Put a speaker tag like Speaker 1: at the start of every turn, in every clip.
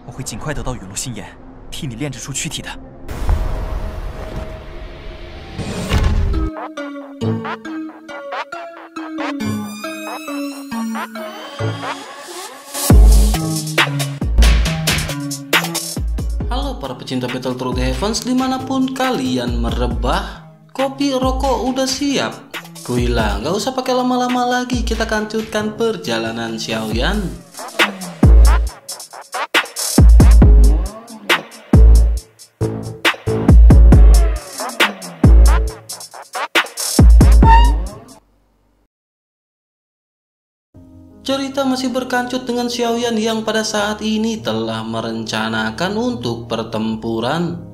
Speaker 1: 我会尽快得到陨落心炎，替你炼制出躯体的。
Speaker 2: Halo para pecinta Battletoads Heavens dimanapun kalian merebah, kopi rokok udah siap. Kuilah, nggak usah pakai lama-lama lagi, kita kancut perjalanan Xiaoyan. Cerita masih berkancut dengan Xiaoyan yang pada saat ini telah merencanakan untuk pertempuran.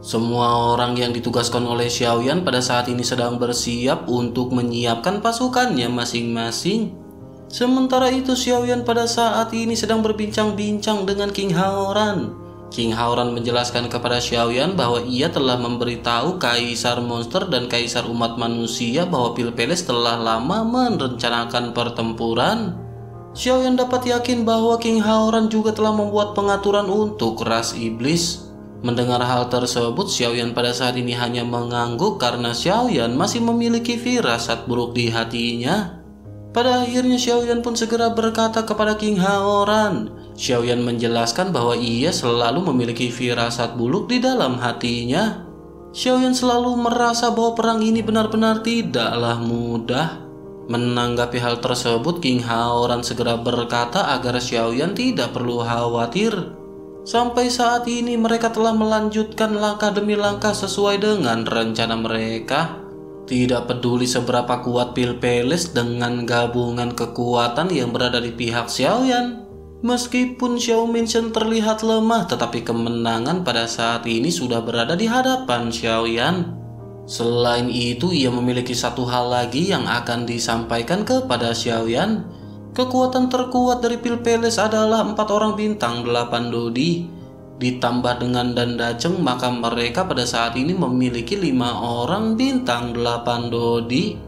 Speaker 2: Semua orang yang ditugaskan oleh Xiaoyan pada saat ini sedang bersiap untuk menyiapkan pasukannya masing-masing. Sementara itu Xiaoyan pada saat ini sedang berbincang-bincang dengan King Haoran. King Haoran menjelaskan kepada Xiaoyan bahwa ia telah memberitahu Kaisar Monster dan Kaisar Umat Manusia bahwa Pilpeles telah lama merencanakan pertempuran. Xiaoyan dapat yakin bahwa King Haoran juga telah membuat pengaturan untuk ras iblis. Mendengar hal tersebut, Xiaoyan pada saat ini hanya mengangguk karena Xiaoyan masih memiliki firasat buruk di hatinya. Pada akhirnya Xiaoyan pun segera berkata kepada King Haoran. Xiaoyan menjelaskan bahwa ia selalu memiliki firasat buruk di dalam hatinya. Xiaoyan selalu merasa bahwa perang ini benar-benar tidaklah mudah. Menanggapi hal tersebut, King Haoran segera berkata agar Xiaoyan tidak perlu khawatir. Sampai saat ini mereka telah melanjutkan langkah demi langkah sesuai dengan rencana mereka. Tidak peduli seberapa kuat Pilpeles dengan gabungan kekuatan yang berada di pihak Xiaoyan. Meskipun Xiao Minshen terlihat lemah, tetapi kemenangan pada saat ini sudah berada di hadapan Xiaoyan. Selain itu, ia memiliki satu hal lagi yang akan disampaikan kepada Xiaoyan. Kekuatan terkuat dari Pilpeles adalah 4 orang bintang 8 Dodi. Ditambah dengan Dandacheng, maka mereka pada saat ini memiliki 5 orang bintang 8 Dodi.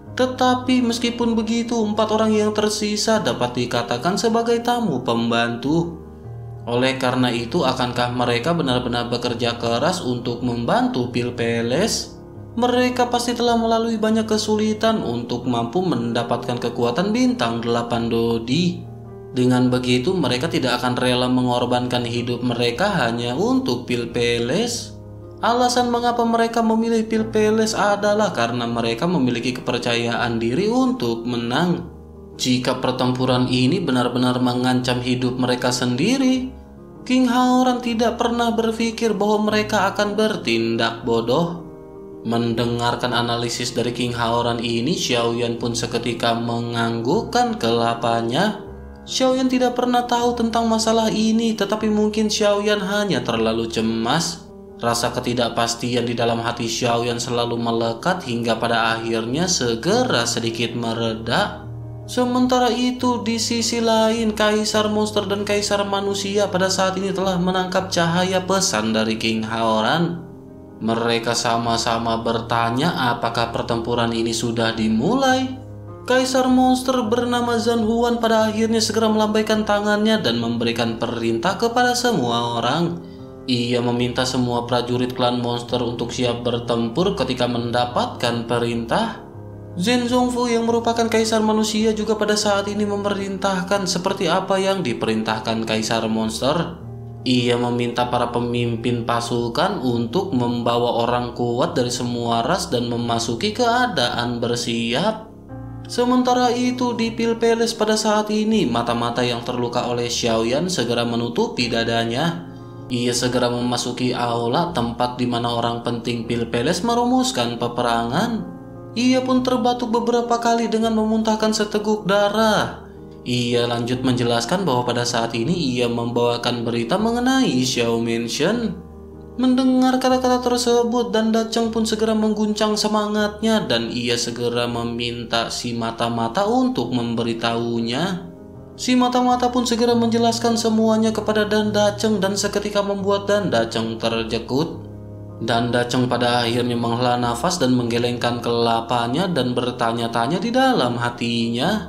Speaker 2: Tetapi meskipun begitu, 4 orang yang tersisa dapat dikatakan sebagai tamu pembantu. Oleh karena itu, akankah mereka benar-benar bekerja keras untuk membantu Pilpeles? Mereka pasti telah melalui banyak kesulitan untuk mampu mendapatkan kekuatan bintang 8 Dodi. Dengan begitu, mereka tidak akan rela mengorbankan hidup mereka hanya untuk Pilpeles. Alasan mengapa mereka memilih Pilpeles adalah karena mereka memiliki kepercayaan diri untuk menang. Jika pertempuran ini benar-benar mengancam hidup mereka sendiri, King Haoran tidak pernah berpikir bahwa mereka akan bertindak bodoh. Mendengarkan analisis dari King Haoran ini, Xiaoyan pun seketika menganggukkan kelapanya. Xiaoyan tidak pernah tahu tentang masalah ini, tetapi mungkin Xiaoyan hanya terlalu cemas. Rasa ketidakpastian di dalam hati Xiaoyan selalu melekat hingga pada akhirnya segera sedikit mereda. Sementara itu, di sisi lain, Kaisar Monster dan Kaisar Manusia pada saat ini telah menangkap cahaya pesan dari King Haoran. Mereka sama-sama bertanya apakah pertempuran ini sudah dimulai. Kaisar Monster bernama Zhan Huan pada akhirnya segera melambaikan tangannya dan memberikan perintah kepada semua orang. Ia meminta semua prajurit klan monster untuk siap bertempur ketika mendapatkan perintah. Zhen Zongfu yang merupakan Kaisar Manusia juga pada saat ini memerintahkan seperti apa yang diperintahkan Kaisar Monster. Ia meminta para pemimpin pasukan untuk membawa orang kuat dari semua ras dan memasuki keadaan bersiap. Sementara itu di Pilpeles pada saat ini, mata-mata yang terluka oleh Xiaoyan segera menutupi dadanya. Ia segera memasuki aula tempat di mana orang penting Pilpeles merumuskan peperangan. Ia pun terbatuk beberapa kali dengan memuntahkan seteguk darah. Ia lanjut menjelaskan bahwa pada saat ini ia membawakan berita mengenai Xiao Minshen. Mendengar kata-kata tersebut, Dandacheng pun segera mengguncang semangatnya dan ia segera meminta si mata-mata untuk memberitahunya. Si mata-mata pun segera menjelaskan semuanya kepada Dandacheng dan seketika membuat Dandacheng terjekut. Dandacheng pada akhirnya menghela nafas dan menggelengkan kelapanya dan bertanya-tanya di dalam hatinya.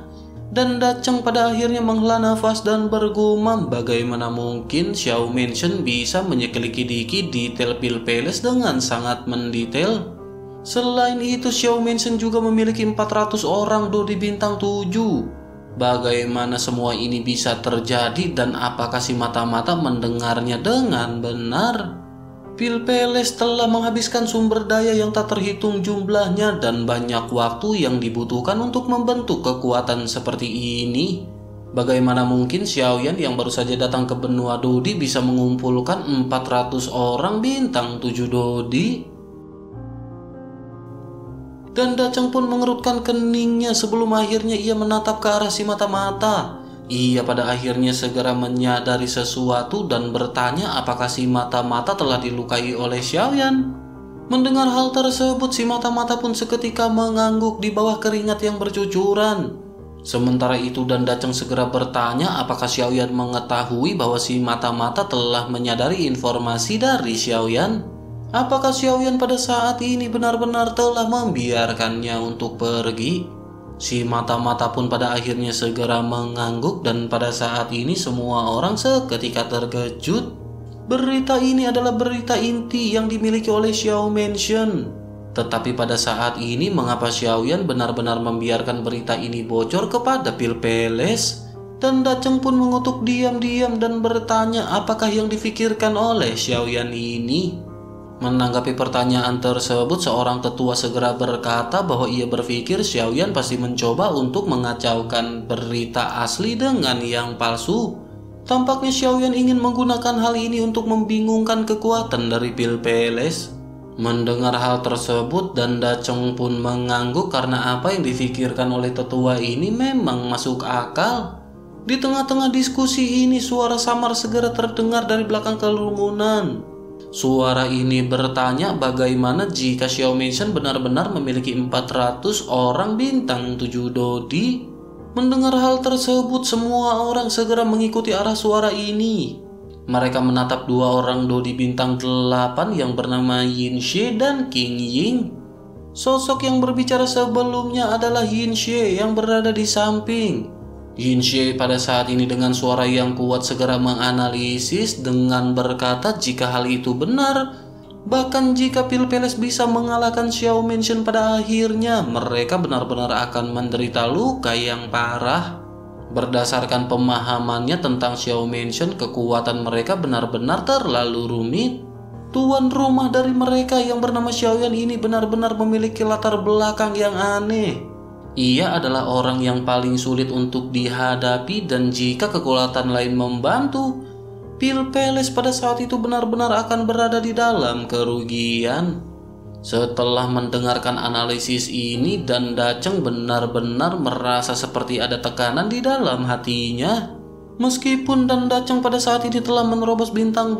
Speaker 2: Dan Dacheng pada akhirnya menghela nafas dan bergumam bagaimana mungkin Xiao Menshen bisa menyelidiki detail Pil Palace dengan sangat mendetail. Selain itu, Xiao Menshen juga memiliki 400 orang Dodi bintang 7. Bagaimana semua ini bisa terjadi dan apakah si mata-mata mendengarnya dengan benar? Pil Palace telah menghabiskan sumber daya yang tak terhitung jumlahnya dan banyak waktu yang dibutuhkan untuk membentuk kekuatan seperti ini. Bagaimana mungkin Xiaoyan yang baru saja datang ke benua Dodi bisa mengumpulkan 400 orang bintang 7 Dodi? Dan Dacheng pun mengerutkan keningnya sebelum akhirnya ia menatap ke arah si mata-mata. Ia pada akhirnya segera menyadari sesuatu dan bertanya apakah si mata-mata telah dilukai oleh Xiaoyan. Mendengar hal tersebut, si mata-mata pun seketika mengangguk di bawah keringat yang bercucuran. Sementara itu Dan Dacheng segera bertanya apakah Xiaoyan mengetahui bahwa si mata-mata telah menyadari informasi dari Xiaoyan. Apakah Xiaoyan pada saat ini benar-benar telah membiarkannya untuk pergi? Si mata-mata pun pada akhirnya segera mengangguk dan pada saat ini semua orang seketika terkejut. Berita ini adalah berita inti yang dimiliki oleh Xiao Menshen. Tetapi pada saat ini mengapa Xiaoyan benar-benar membiarkan berita ini bocor kepada Pil Palace? Dan Dacheng pun mengutuk diam-diam dan bertanya apakah yang difikirkan oleh Xiaoyan ini. Menanggapi pertanyaan tersebut, seorang tetua segera berkata bahwa ia berpikir Xiaoyan pasti mencoba untuk mengacaukan berita asli dengan yang palsu. Tampaknya Xiaoyan ingin menggunakan hal ini untuk membingungkan kekuatan dari Pil Palace. Mendengar hal tersebut, Dan Dacheng pun mengangguk karena apa yang difikirkan oleh tetua ini memang masuk akal. Di tengah-tengah diskusi ini, suara samar segera terdengar dari belakang kerumunan. Suara ini bertanya bagaimana jika Xiao Menshen benar-benar memiliki 400 orang bintang 7 Dodi. Mendengar hal tersebut, semua orang segera mengikuti arah suara ini. Mereka menatap dua orang Dodi bintang 8 yang bernama Yin Xie dan Qing Ying. Sosok yang berbicara sebelumnya adalah Yin Xie yang berada di samping. Yin Xie pada saat ini dengan suara yang kuat segera menganalisis dengan berkata jika hal itu benar, bahkan jika Pil Palace bisa mengalahkan Xiao Menshen pada akhirnya, mereka benar-benar akan menderita luka yang parah. Berdasarkan pemahamannya tentang Xiao Menshen, kekuatan mereka benar-benar terlalu rumit. Tuan rumah dari mereka yang bernama Xiaoyan ini benar-benar memiliki latar belakang yang aneh. Ia adalah orang yang paling sulit untuk dihadapi dan jika kekuatan lain membantu, Pil Palace pada saat itu benar-benar akan berada di dalam kerugian. Setelah mendengarkan analisis ini, Dan Dacheng benar-benar merasa seperti ada tekanan di dalam hatinya. Meskipun Dan Dacheng pada saat ini telah menerobos bintang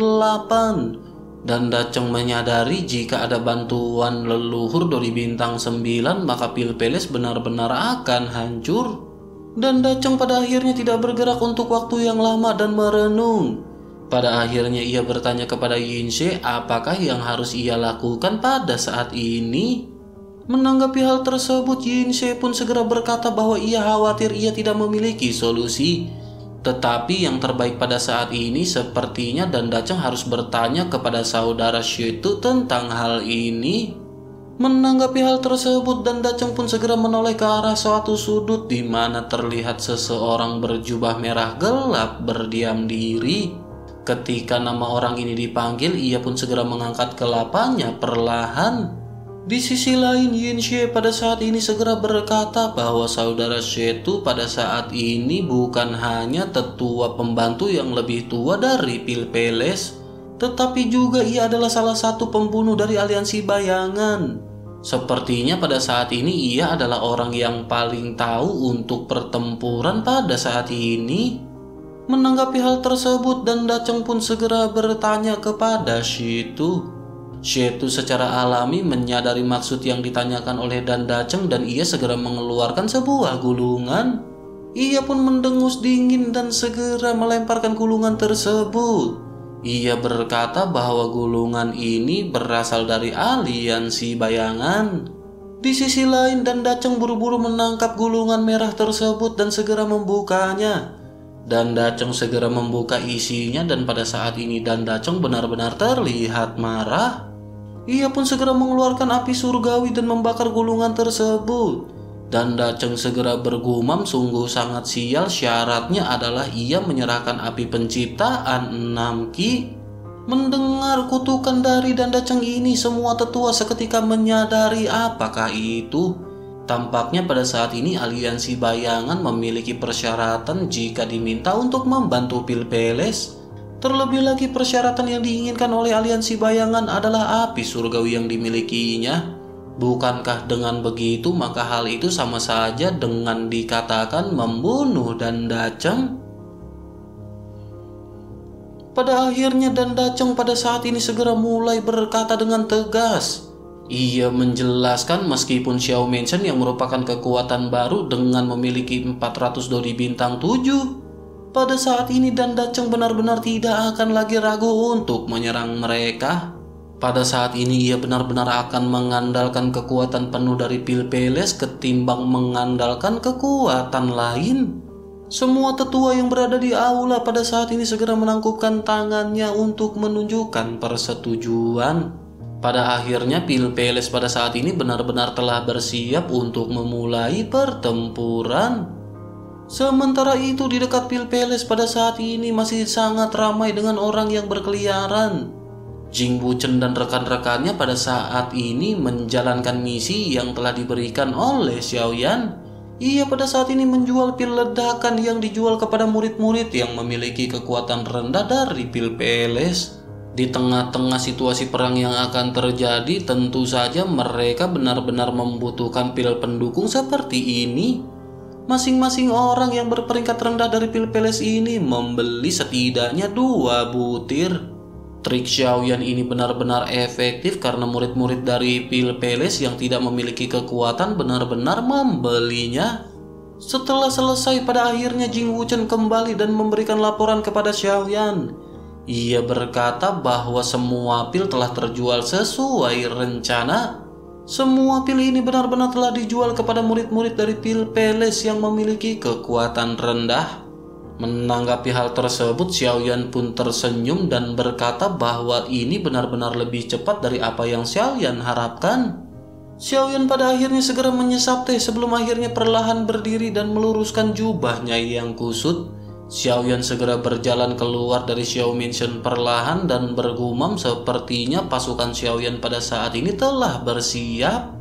Speaker 2: 8, Dan Dacheng menyadari jika ada bantuan leluhur dari bintang 9 maka Pil Palace benar-benar akan hancur. Dan Dacheng pada akhirnya tidak bergerak untuk waktu yang lama dan merenung. Pada akhirnya ia bertanya kepada Yin Xie apakah yang harus ia lakukan pada saat ini. Menanggapi hal tersebut, Yin Xie pun segera berkata bahwa ia khawatir ia tidak memiliki solusi. Tetapi yang terbaik pada saat ini sepertinya Dan Dacheng harus bertanya kepada saudara Xietu tentang hal ini. Menanggapi hal tersebut, Dan Dacheng pun segera menoleh ke arah suatu sudut di mana terlihat seseorang berjubah merah gelap berdiam diri. Ketika nama orang ini dipanggil, ia pun segera mengangkat kelapanya perlahan. Di sisi lain, Yin Xie pada saat ini segera berkata bahwa saudara Xietu pada saat ini bukan hanya tetua pembantu yang lebih tua dari Pil Palace, tetapi juga ia adalah salah satu pembunuh dari aliansi bayangan. Sepertinya pada saat ini ia adalah orang yang paling tahu untuk pertempuran pada saat ini. Menanggapi hal tersebut, Dan Dacheng pun segera bertanya kepada Xietu. Xietu secara alami menyadari maksud yang ditanyakan oleh Dan Dacheng dan ia segera mengeluarkan sebuah gulungan. Ia pun mendengus dingin dan segera melemparkan gulungan tersebut. Ia berkata bahwa gulungan ini berasal dari aliansi bayangan. Di sisi lain, Dan Daceng buru-buru menangkap gulungan merah tersebut dan segera membukanya. Dan Daceng segera membuka isinya dan pada saat ini Dan Daceng benar-benar terlihat marah. Ia pun segera mengeluarkan api surgawi dan membakar gulungan tersebut. Dan Daceng segera bergumam, sungguh sangat sial, syaratnya adalah ia menyerahkan api penciptaan 6 ki. Mendengar kutukan dari Dan Daceng ini, semua tetua seketika menyadari apakah itu. Tampaknya pada saat ini aliansi bayangan memiliki persyaratan jika diminta untuk membantu Pilpeles. Terlebih lagi persyaratan yang diinginkan oleh aliansi bayangan adalah api surgawi yang dimilikinya. Bukankah dengan begitu maka hal itu sama saja dengan dikatakan membunuh Dan Daceng? Pada akhirnya Dan Daceng pada saat ini segera mulai berkata dengan tegas. Ia menjelaskan meskipun Xiao Menshen yang merupakan kekuatan baru dengan memiliki 400 dodi bintang 7, pada saat ini Dan Daceng benar-benar tidak akan lagi ragu untuk menyerang mereka. Pada saat ini ia benar-benar akan mengandalkan kekuatan penuh dari Pilpeles ketimbang mengandalkan kekuatan lain. Semua tetua yang berada di aula pada saat ini segera menangkupkan tangannya untuk menunjukkan persetujuan. Pada akhirnya Pilpeles pada saat ini benar-benar telah bersiap untuk memulai pertempuran. Sementara itu di dekat Pilpeles pada saat ini masih sangat ramai dengan orang yang berkeliaran. Jing Wuchen dan rekan-rekannya pada saat ini menjalankan misi yang telah diberikan oleh Xiaoyan. Ia pada saat ini menjual pil ledakan yang dijual kepada murid-murid yang memiliki kekuatan rendah dari Pilpeles. Di tengah-tengah situasi perang yang akan terjadi, tentu saja mereka benar-benar membutuhkan pil pendukung seperti ini. Masing-masing orang yang berperingkat rendah dari Pilpeles ini membeli setidaknya 2 butir. Trik Xiaoyan ini benar-benar efektif karena murid-murid dari Pilpeles yang tidak memiliki kekuatan benar-benar membelinya. Setelah selesai, pada akhirnya Jing Wuchen kembali dan memberikan laporan kepada Xiaoyan. Ia berkata bahwa semua pil telah terjual sesuai rencana. Semua pil ini benar-benar telah dijual kepada murid-murid dari Pilpeles yang memiliki kekuatan rendah. Menanggapi hal tersebut, Xiaoyan pun tersenyum dan berkata bahwa ini benar-benar lebih cepat dari apa yang Xiaoyan harapkan. Xiaoyan pada akhirnya segera menyesap teh sebelum akhirnya perlahan berdiri dan meluruskan jubahnya yang kusut. Xiaoyan segera berjalan keluar dari Xiao Menshen perlahan dan bergumam sepertinya pasukan Xiaoyan pada saat ini telah bersiap.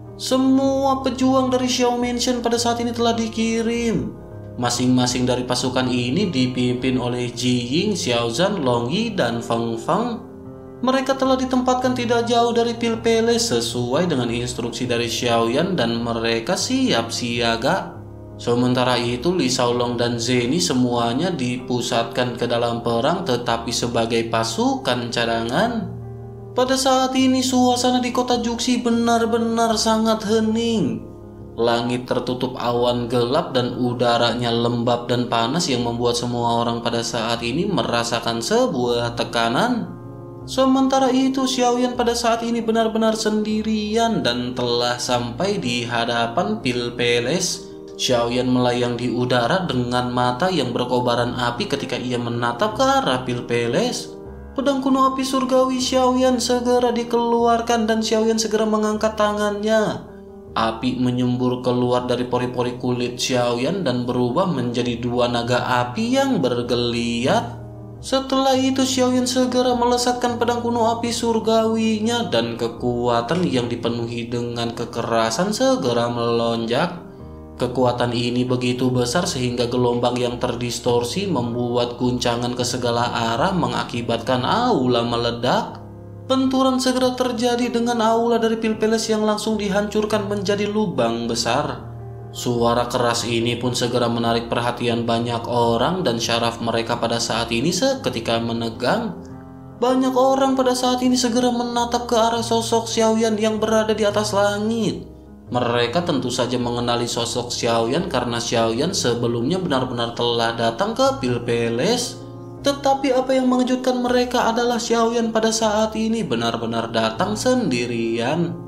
Speaker 2: Semua pejuang dari Xiao Menshen pada saat ini telah dikirim. Masing-masing dari pasukan ini dipimpin oleh Ji Ying, Xiaozan, Long Yi, dan Feng Feng. Mereka telah ditempatkan tidak jauh dari Pilpeles sesuai dengan instruksi dari Xiaoyan dan mereka siap siaga. Sementara itu Li Shaolong dan Zeni semuanya dipusatkan ke dalam perang tetapi sebagai pasukan cadangan. Pada saat ini suasana di kota Juxi benar-benar sangat hening. Langit tertutup awan gelap dan udaranya lembab dan panas yang membuat semua orang pada saat ini merasakan sebuah tekanan. Sementara itu Xiaoyan pada saat ini benar-benar sendirian dan telah sampai di hadapan Pilpeles. Xiaoyan melayang di udara dengan mata yang berkobaran api ketika ia menatap ke arah Pilpeles. Pedang kuno api surgawi Xiaoyan segera dikeluarkan dan Xiaoyan segera mengangkat tangannya. Api menyembur keluar dari pori-pori kulit Xiaoyan dan berubah menjadi 2 naga api yang bergeliat. Setelah itu Xiaoyan segera melesatkan pedang kuno api surgawinya dan kekuatan yang dipenuhi dengan kekerasan segera melonjak. Kekuatan ini begitu besar sehingga gelombang yang terdistorsi membuat guncangan ke segala arah mengakibatkan aula meledak. Benturan segera terjadi dengan aula dari Pilpeles yang langsung dihancurkan menjadi lubang besar. Suara keras ini pun segera menarik perhatian banyak orang dan syaraf mereka pada saat ini seketika menegang. Banyak orang pada saat ini segera menatap ke arah sosok Xiaoyan yang berada di atas langit. Mereka tentu saja mengenali sosok Xiaoyan karena Xiaoyan sebelumnya benar-benar telah datang ke Pilpeles. Tetapi apa yang mengejutkan mereka adalah Xiaoyan pada saat ini benar-benar datang sendirian.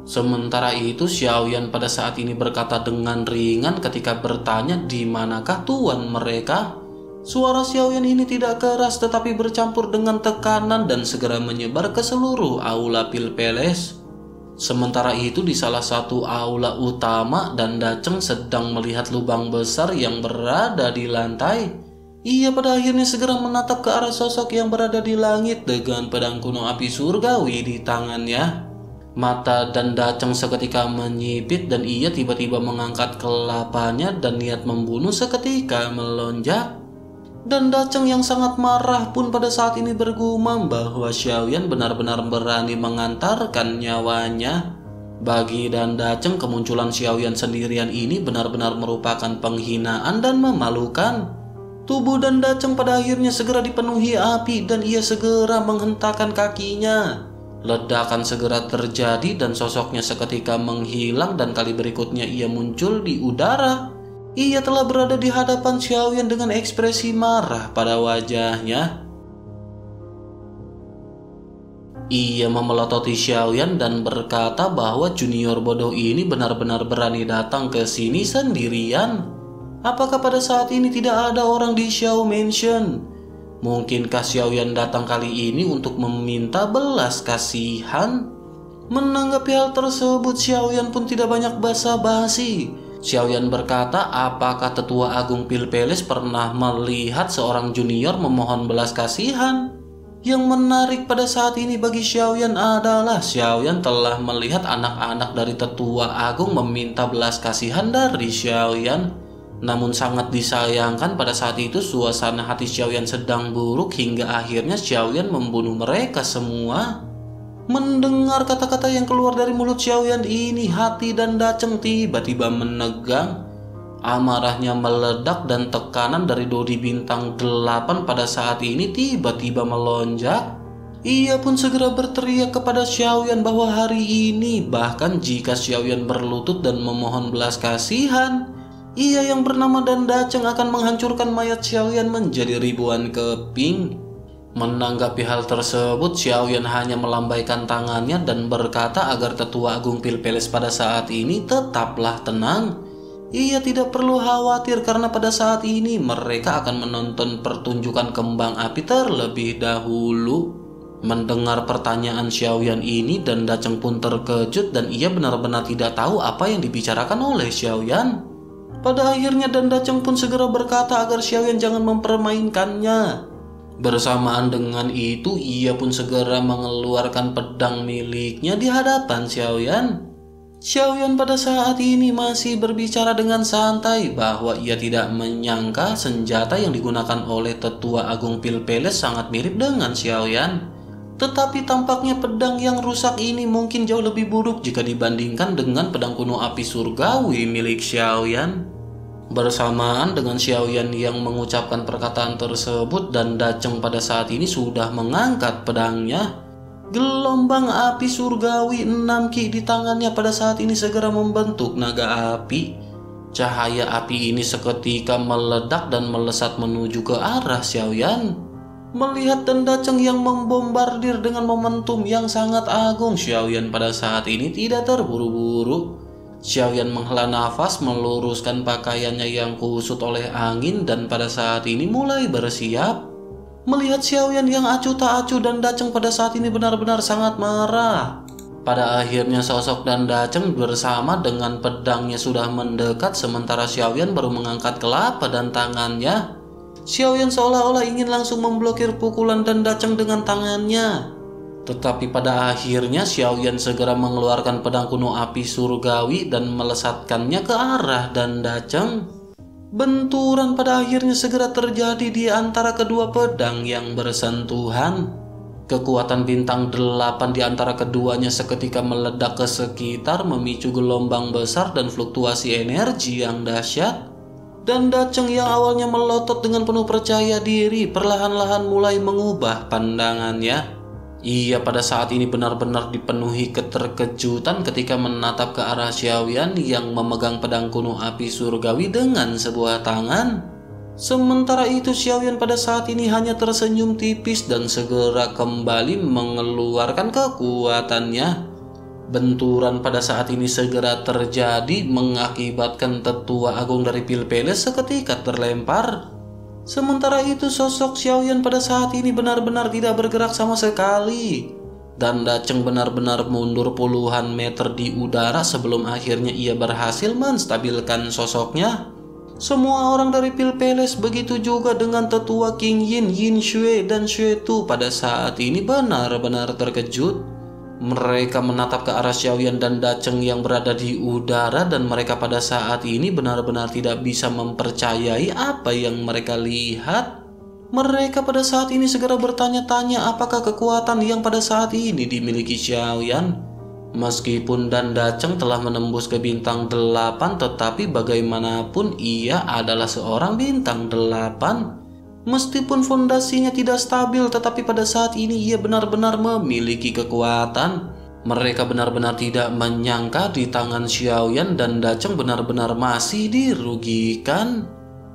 Speaker 2: Sementara itu Xiaoyan pada saat ini berkata dengan ringan ketika bertanya di manakah tuan mereka. Suara Xiaoyan ini tidak keras tetapi bercampur dengan tekanan dan segera menyebar ke seluruh aula Pil Palace. Sementara itu di salah satu aula utama, Dan Dacheng sedang melihat lubang besar yang berada di lantai. Ia pada akhirnya segera menatap ke arah sosok yang berada di langit dengan pedang kuno api surgawi di tangannya. Mata Dan Dacheng seketika menyipit dan ia tiba-tiba mengangkat kelapanya dan niat membunuh seketika melonjak. Dan Dacheng yang sangat marah pun pada saat ini bergumam bahwa Xiaoyan benar-benar berani mengantarkan nyawanya. Bagi Dan Dacheng, kemunculan Xiaoyan sendirian ini benar-benar merupakan penghinaan dan memalukan. Tubuh Dan Dacheng pada akhirnya segera dipenuhi api dan ia segera menghentakkan kakinya. Ledakan segera terjadi dan sosoknya seketika menghilang dan kali berikutnya ia muncul di udara. Ia telah berada di hadapan Xiaoyan dengan ekspresi marah pada wajahnya. Ia memelototi Xiaoyan dan berkata bahwa junior bodoh ini benar-benar berani datang ke sini sendirian. Apakah pada saat ini tidak ada orang di Xiao Mansion? Mungkinkah Xiaoyan datang kali ini untuk meminta belas kasihan? Menanggapi hal tersebut, Xiaoyan pun tidak banyak basa-basi. Xiaoyan berkata, apakah tetua agung Pil Palace pernah melihat seorang junior memohon belas kasihan? Yang menarik pada saat ini bagi Xiaoyan adalah Xiaoyan telah melihat anak-anak dari tetua agung meminta belas kasihan dari Xiaoyan. Namun sangat disayangkan pada saat itu suasana hati Xiaoyan sedang buruk hingga akhirnya Xiaoyan membunuh mereka semua. Mendengar kata-kata yang keluar dari mulut Xiaoyan ini, hati Dan Dacheng tiba-tiba menegang. Amarahnya meledak dan tekanan dari Dodi bintang 8 pada saat ini tiba-tiba melonjak. Ia pun segera berteriak kepada Xiaoyan bahwa hari ini bahkan jika Xiaoyan berlutut dan memohon belas kasihan, ia yang bernama Dan Dacheng akan menghancurkan mayat Xiaoyan menjadi ribuan keping. Menanggapi hal tersebut, Xiaoyan hanya melambaikan tangannya dan berkata agar tetua agung Pil Palace pada saat ini tetaplah tenang. Ia tidak perlu khawatir karena pada saat ini mereka akan menonton pertunjukan kembang api terlebih dahulu. Mendengar pertanyaan Xiaoyan ini, Dan Dacheng pun terkejut dan ia benar-benar tidak tahu apa yang dibicarakan oleh Xiaoyan. Pada akhirnya Dan Dacheng pun segera berkata agar Xiaoyan jangan mempermainkannya. Bersamaan dengan itu, ia pun segera mengeluarkan pedang miliknya di hadapan Xiaoyan. Xiaoyan pada saat ini masih berbicara dengan santai bahwa ia tidak menyangka senjata yang digunakan oleh tetua agung Pil Palace sangat mirip dengan Xiaoyan. Tetapi tampaknya pedang yang rusak ini mungkin jauh lebih buruk jika dibandingkan dengan pedang kuno api surgawi milik Xiaoyan. Bersamaan dengan Xiaoyan yang mengucapkan perkataan tersebut, Dan Dacheng pada saat ini sudah mengangkat pedangnya. Gelombang api surgawi 6 ki di tangannya pada saat ini segera membentuk naga api. Cahaya api ini seketika meledak dan melesat menuju ke arah Xiaoyan. Melihat Dan Dacheng yang membombardir dengan momentum yang sangat agung, Xiaoyan pada saat ini tidak terburu-buru. Xiaoyan menghela nafas, meluruskan pakaiannya yang kusut oleh angin dan pada saat ini mulai bersiap. Melihat Xiaoyan yang acuh tak acuh, Dan Dacheng pada saat ini benar-benar sangat marah. Pada akhirnya sosok Dan Dacheng bersama dengan pedangnya sudah mendekat sementara Xiaoyan baru mengangkat kelapa dan tangannya. Xiaoyan seolah-olah ingin langsung memblokir pukulan Dan Dacheng dengan tangannya. Tetapi pada akhirnya Xiaoyan segera mengeluarkan pedang kuno api surgawi dan melesatkannya ke arah Dan Dacheng. Benturan pada akhirnya segera terjadi di antara kedua pedang yang bersentuhan. Kekuatan bintang 8 di antara keduanya seketika meledak ke sekitar, memicu gelombang besar dan fluktuasi energi yang dahsyat. Dan Dacheng yang awalnya melotot dengan penuh percaya diri perlahan-lahan mulai mengubah pandangannya. Ia pada saat ini benar-benar dipenuhi keterkejutan ketika menatap ke arah Xiaoyan yang memegang pedang kuno api surgawi dengan sebuah tangan. Sementara itu Xiaoyan pada saat ini hanya tersenyum tipis dan segera kembali mengeluarkan kekuatannya. Benturan pada saat ini segera terjadi mengakibatkan tetua agung dari Pilpeles seketika terlempar. Sementara itu sosok Xiaoyan pada saat ini benar-benar tidak bergerak sama sekali. Dan Dacheng benar-benar mundur puluhan meter di udara sebelum akhirnya ia berhasil menstabilkan sosoknya. Semua orang dari Pilpeles begitu juga dengan tetua King Yin, Yin Shui, dan Shui Tu pada saat ini benar-benar terkejut. Mereka menatap ke arah Xiaoyan dan Dacheng yang berada di udara dan mereka pada saat ini benar-benar tidak bisa mempercayai apa yang mereka lihat. Mereka pada saat ini segera bertanya-tanya apakah kekuatan yang pada saat ini dimiliki Xiaoyan. Meskipun Dan Dacheng telah menembus ke bintang 8, tetapi bagaimanapun ia adalah seorang bintang 8. Meskipun fondasinya tidak stabil, tetapi pada saat ini ia benar-benar memiliki kekuatan. Mereka benar-benar tidak menyangka di tangan Xiaoyan dan Dacheng benar-benar masih dirugikan.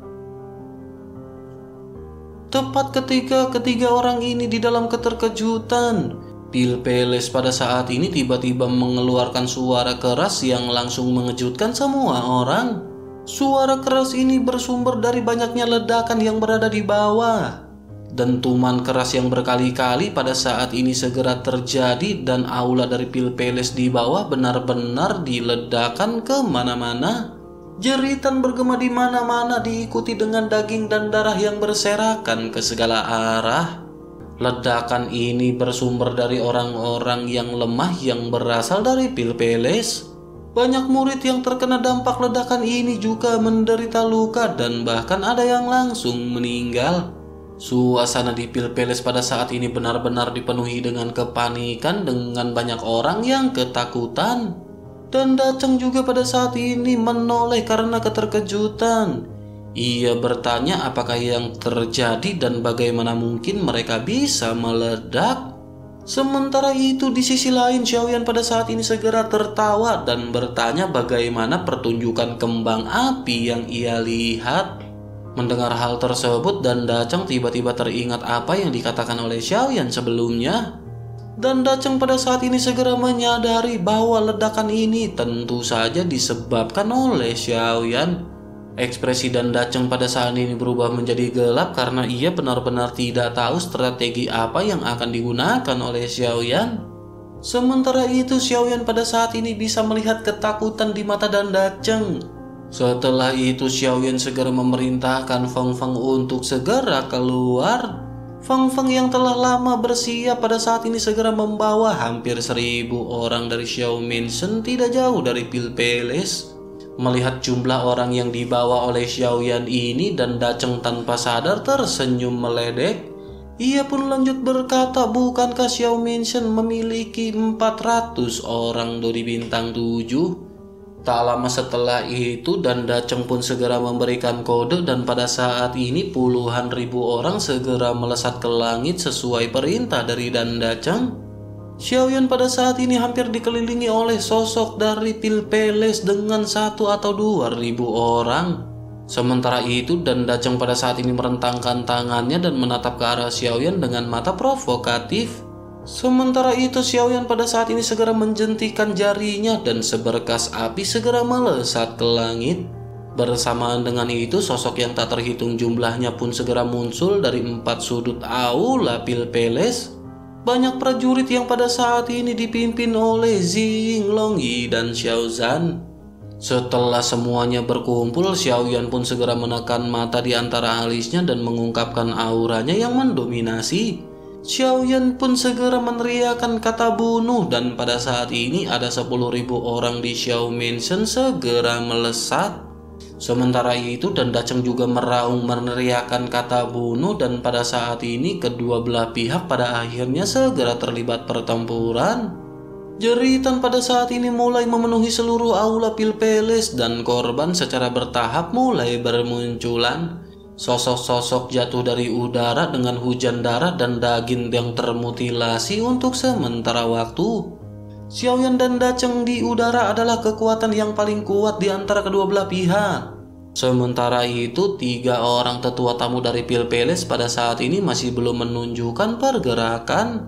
Speaker 2: Tepat ketika ketiga orang ini di dalam keterkejutan, Pilpeles pada saat ini tiba-tiba mengeluarkan suara keras yang langsung mengejutkan semua orang. Suara keras ini bersumber dari banyaknya ledakan yang berada di bawah. Dentuman keras yang berkali-kali pada saat ini segera terjadi dan aula dari Pilpeles di bawah benar-benar diledakkan kemana-mana. Jeritan bergema di mana-mana diikuti dengan daging dan darah yang berserakan ke segala arah. Ledakan ini bersumber dari orang-orang yang lemah yang berasal dari Pilpeles. Banyak murid yang terkena dampak ledakan ini juga menderita luka dan bahkan ada yang langsung meninggal. Suasana di Pilpeles pada saat ini benar-benar dipenuhi dengan kepanikan dengan banyak orang yang ketakutan. Dan Dacheng juga pada saat ini menoleh karena keterkejutan. Ia bertanya apakah yang terjadi dan bagaimana mungkin mereka bisa meledak. Sementara itu di sisi lain Xiaoyan pada saat ini segera tertawa dan bertanya bagaimana pertunjukan kembang api yang ia lihat. Mendengar hal tersebut Dan Dacheng tiba-tiba teringat apa yang dikatakan oleh Xiaoyan sebelumnya. Dan Dacheng pada saat ini segera menyadari bahwa ledakan ini tentu saja disebabkan oleh Xiaoyan. Ekspresi Dan Dacheng pada saat ini berubah menjadi gelap karena ia benar-benar tidak tahu strategi apa yang akan digunakan oleh Xiaoyan. Sementara itu Xiaoyan pada saat ini bisa melihat ketakutan di mata Dan Dacheng. Setelah itu Xiaoyan segera memerintahkan Feng Feng untuk segera keluar. Feng Feng yang telah lama bersiap pada saat ini segera membawa hampir 1000 orang dari Xiao Mansion tidak jauh dari Pilpeles. Melihat jumlah orang yang dibawa oleh Xiaoyan ini Dan Dacheng tanpa sadar tersenyum meledek. Ia pun lanjut berkata, bukankah Xiao Mansion memiliki 400 orang dari bintang 7? Tak lama setelah itu Dan Dacheng pun segera memberikan kode dan pada saat ini puluhan ribu orang segera melesat ke langit sesuai perintah dari Dan Dacheng. Xiaoyan pada saat ini hampir dikelilingi oleh sosok dari Pilpeles dengan 1 atau 2 ribu orang. Sementara itu Dan Dacheng pada saat ini merentangkan tangannya dan menatap ke arah Xiaoyan dengan mata provokatif. Sementara itu Xiaoyan pada saat ini segera menjentikan jarinya dan seberkas api segera melesat ke langit. Bersamaan dengan itu sosok yang tak terhitung jumlahnya pun segera muncul dari 4 sudut aula Pilpeles. Banyak prajurit yang pada saat ini dipimpin oleh Xing Longyi dan Xiao Zhan. Setelah semuanya berkumpul, Xiaoyan pun segera menekan mata di antara alisnya dan mengungkapkan auranya yang mendominasi. Xiaoyan pun segera meneriakkan kata bunuh dan pada saat ini ada 10.000 orang di Xiao Mansion segera melesat. Sementara itu Dan Dacheng juga meraung meneriakkan kata bunuh dan pada saat ini kedua belah pihak pada akhirnya segera terlibat pertempuran. Jeritan pada saat ini mulai memenuhi seluruh aula Pilpeles dan korban secara bertahap mulai bermunculan. Sosok-sosok jatuh dari udara dengan hujan darah dan daging yang termutilasi untuk sementara waktu. Xiaoyan dan Dacheng di udara adalah kekuatan yang paling kuat di antara kedua belah pihak. Sementara itu 3 orang tetua tamu dari Pilpeles pada saat ini masih belum menunjukkan pergerakan.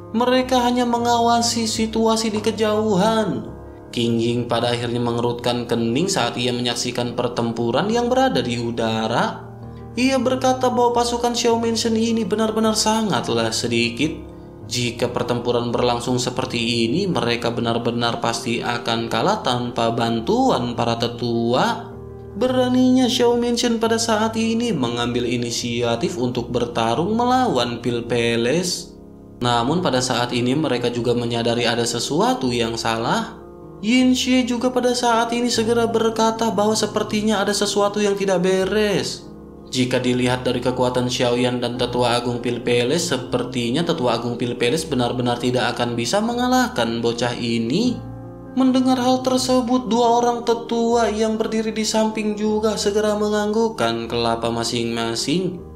Speaker 2: Mereka hanya mengawasi situasi di kejauhan. King Ying pada akhirnya mengerutkan kening saat ia menyaksikan pertempuran yang berada di udara. Ia berkata bahwa pasukan Xiao Mansion ini benar-benar sangatlah sedikit. Jika pertempuran berlangsung seperti ini, mereka benar-benar pasti akan kalah tanpa bantuan para tetua. Beraninya Xiao Mansion pada saat ini mengambil inisiatif untuk bertarung melawan Pil Palace. Namun pada saat ini mereka juga menyadari ada sesuatu yang salah. Yin Xie juga pada saat ini segera berkata bahwa sepertinya ada sesuatu yang tidak beres. Jika dilihat dari kekuatan Xiaoyan dan Tetua Agung Pil Palace, sepertinya Tetua Agung Pil Palace benar-benar tidak akan bisa mengalahkan bocah ini. Mendengar hal tersebut, dua orang tetua yang berdiri di samping juga segera menganggukkan kelapa masing-masing.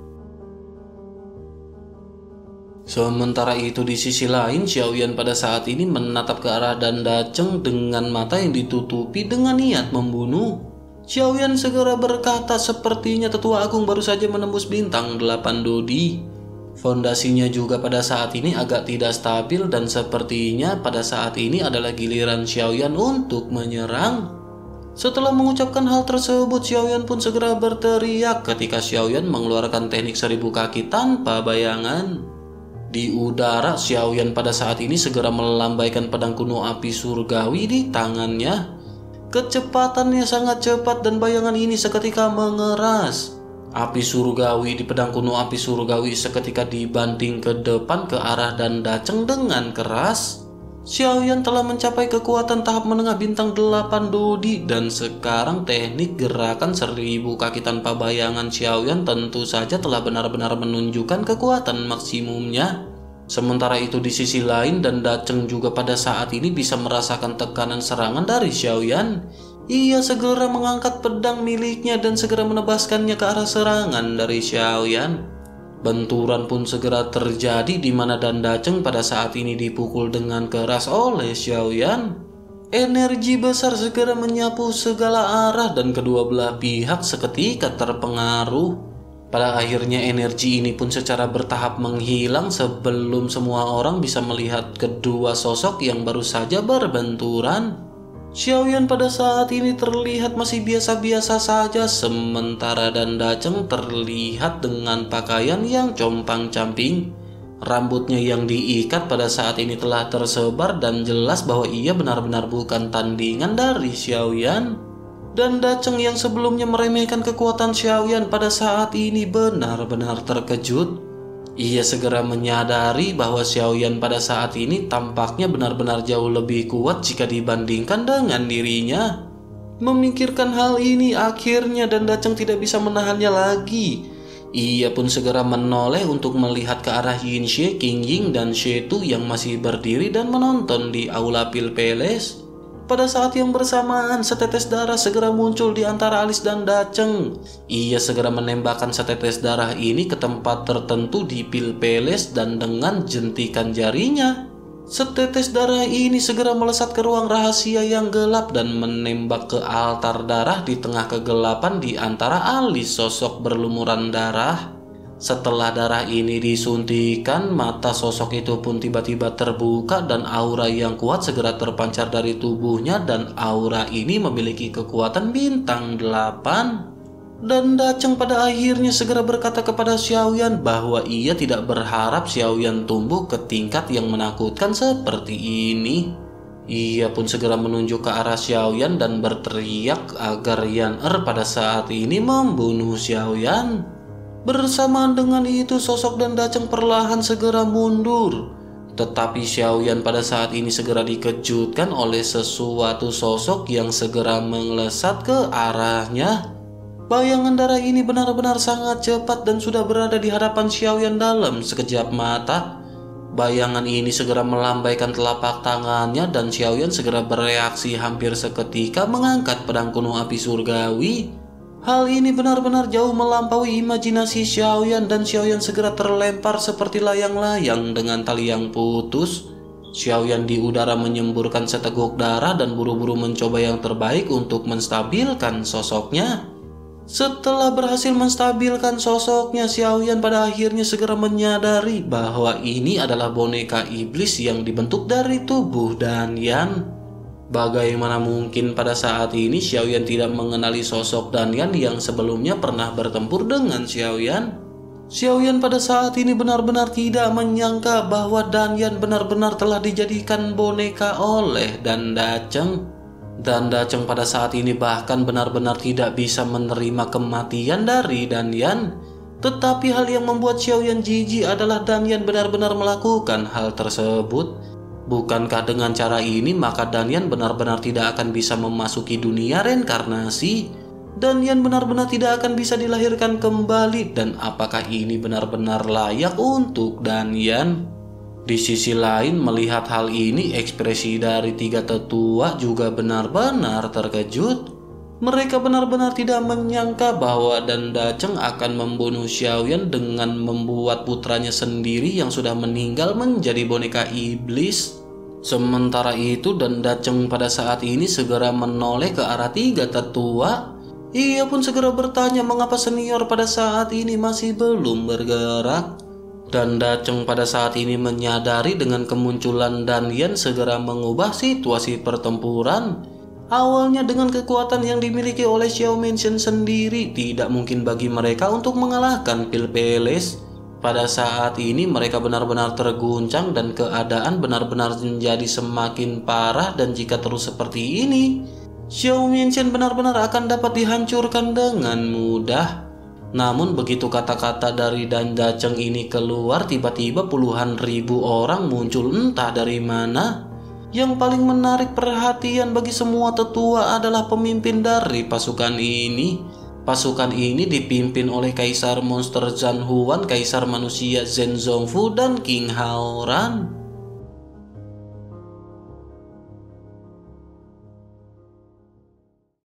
Speaker 2: Sementara itu di sisi lain, Xiaoyan pada saat ini menatap ke arah Danda Cheng dengan mata yang ditutupi dengan niat membunuh. Xiaoyan segera berkata sepertinya Tetua Agung baru saja menembus bintang 8 Dodi. Fondasinya juga pada saat ini agak tidak stabil dan sepertinya pada saat ini adalah giliran Xiaoyan untuk menyerang. Setelah mengucapkan hal tersebut, Xiaoyan pun segera berteriak ketika Xiaoyan mengeluarkan teknik 1000 kaki tanpa bayangan. Di udara, Xiaoyan pada saat ini segera melambaikan pedang kuno api surgawi di tangannya. Kecepatannya sangat cepat dan bayangan ini seketika mengeras. Api surgawi di pedang kuno api surgawi seketika dibanting ke depan ke arah Danda Cheng dengan keras. Xiaoyan telah mencapai kekuatan tahap menengah bintang 8 Dodi dan sekarang teknik gerakan 1000 kaki tanpa bayangan Xiaoyan tentu saja telah benar-benar menunjukkan kekuatan maksimumnya. Sementara itu di sisi lain, Danda Cheng juga pada saat ini bisa merasakan tekanan serangan dari Xiaoyan. Ia segera mengangkat pedang miliknya dan segera menebaskannya ke arah serangan dari Xiaoyan. Benturan pun segera terjadi di mana Danda Cheng pada saat ini dipukul dengan keras oleh Xiaoyan. Energi besar segera menyapu segala arah dan kedua belah pihak seketika terpengaruh. Pada akhirnya energi ini pun secara bertahap menghilang sebelum semua orang bisa melihat kedua sosok yang baru saja berbenturan. Xiaoyan pada saat ini terlihat masih biasa-biasa saja, sementara Danda Cheng terlihat dengan pakaian yang compang-camping. Rambutnya yang diikat pada saat ini telah tersebar dan jelas bahwa ia benar-benar bukan tandingan dari Xiaoyan. Danda Cheng yang sebelumnya meremehkan kekuatan Xiaoyan pada saat ini benar-benar terkejut. Ia segera menyadari bahwa Xiaoyan pada saat ini tampaknya benar-benar jauh lebih kuat jika dibandingkan dengan dirinya. Memikirkan hal ini, akhirnya Danda Cheng tidak bisa menahannya lagi. Ia pun segera menoleh untuk melihat ke arah Yin Xie, King Ying, dan Shetu yang masih berdiri dan menonton di aula Pil Palace. Pada saat yang bersamaan, setetes darah segera muncul di antara alis Danda Cheng. Ia segera menembakkan setetes darah ini ke tempat tertentu di Pil Palace dan dengan jentikan jarinya, setetes darah ini segera melesat ke ruang rahasia yang gelap dan menembak ke altar darah di tengah kegelapan di antara alis sosok berlumuran darah. Setelah darah ini disuntikan, mata sosok itu pun tiba-tiba terbuka dan aura yang kuat segera terpancar dari tubuhnya dan aura ini memiliki kekuatan bintang 8. Danda Cheng pada akhirnya segera berkata kepada Xiaoyan bahwa ia tidak berharap Xiaoyan tumbuh ke tingkat yang menakutkan seperti ini. Ia pun segera menunjuk ke arah Xiaoyan dan berteriak agar Yan pada saat ini membunuh Xiaoyan. Bersamaan dengan itu, sosok Danda Cheng perlahan segera mundur. Tetapi Xiaoyan pada saat ini segera dikejutkan oleh sesuatu sosok yang segera melesat ke arahnya. Bayangan darah ini benar-benar sangat cepat dan sudah berada di hadapan Xiaoyan dalam sekejap mata. Bayangan ini segera melambaikan telapak tangannya dan Xiaoyan segera bereaksi hampir seketika mengangkat pedang kuno api surgawi. Hal ini benar-benar jauh melampaui imajinasi Xiaoyan dan Xiaoyan segera terlempar seperti layang-layang dengan tali yang putus. Xiaoyan di udara menyemburkan seteguk darah dan buru-buru mencoba yang terbaik untuk menstabilkan sosoknya. Setelah berhasil menstabilkan sosoknya, Xiaoyan pada akhirnya segera menyadari bahwa ini adalah boneka iblis yang dibentuk dari tubuh Danyan. Bagaimana mungkin pada saat ini Xiaoyan tidak mengenali sosok Danyan yang sebelumnya pernah bertempur dengan Xiaoyan? Xiaoyan pada saat ini benar-benar tidak menyangka bahwa Danyan benar-benar telah dijadikan boneka oleh Dan Dacheng. Dan Dacheng pada saat ini bahkan benar-benar tidak bisa menerima kematian dari Danyan. Tetapi hal yang membuat Xiaoyan jijik adalah Danyan benar-benar melakukan hal tersebut. Bukankah dengan cara ini maka Danyan benar-benar tidak akan bisa memasuki dunia reinkarnasi? Danyan benar-benar tidak akan bisa dilahirkan kembali. Dan apakah ini benar-benar layak untuk Danyan? Di sisi lain, melihat hal ini, ekspresi dari tiga tetua juga benar-benar terkejut. Mereka benar-benar tidak menyangka bahwa Dan Dacheng akan membunuh Xiaoyan dengan membuat putranya sendiri yang sudah meninggal menjadi boneka iblis. Sementara itu, Dan Dacheng pada saat ini segera menoleh ke arah tiga tetua. Ia pun segera bertanya mengapa senior pada saat ini masih belum bergerak. Dan Dacheng pada saat ini menyadari dengan kemunculan Danyan segera mengubah situasi pertempuran. Awalnya dengan kekuatan yang dimiliki oleh Xiao Minshen sendiri, tidak mungkin bagi mereka untuk mengalahkan Pil Peles. Pada saat ini mereka benar-benar terguncang dan keadaan benar-benar menjadi semakin parah, dan jika terus seperti ini, Xiao Minshen benar-benar akan dapat dihancurkan dengan mudah. Namun begitu kata-kata dari Dan Dacheng ini keluar, tiba-tiba puluhan ribu orang muncul entah dari mana. Yang paling menarik perhatian bagi semua tetua adalah pemimpin dari pasukan ini. Pasukan ini dipimpin oleh Kaisar Monster Zhan Huan, Kaisar Manusia Zhen Zongfu, dan King Haoran.